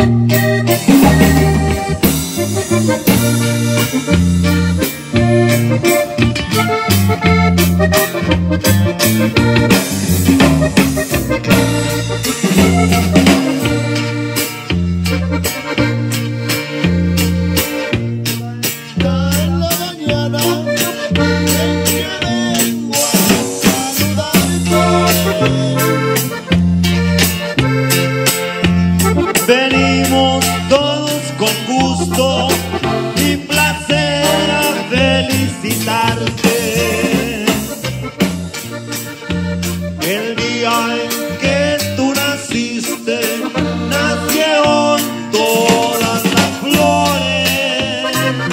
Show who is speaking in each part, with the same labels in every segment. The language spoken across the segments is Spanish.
Speaker 1: Venimos todos con gusto y placer a felicitarte. El día en que tú naciste, nacieron todas las flores.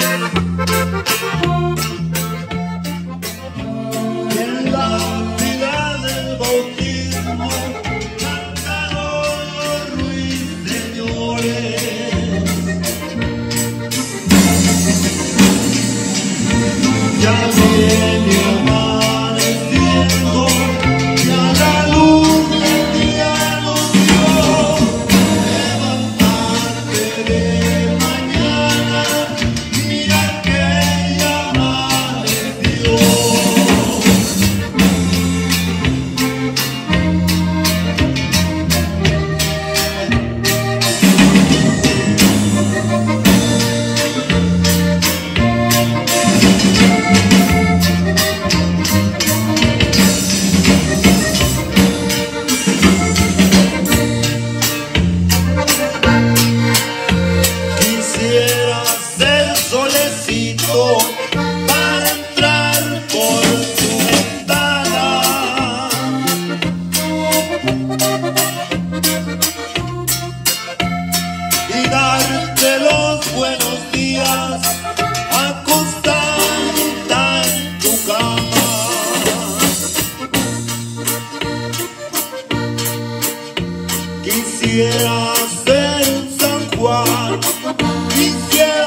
Speaker 1: Y en la fila del bautismo cantaron los ruiseñores. Ya viene amaneciendo, ya la luz del día nos dio. Levantarte de mañana, mira que ya amaneció. Quisiera ser solecito para entrar por tu ventana y darte los buenos días acostadita en tu cama. Quisiera ser un San Juan, quisiera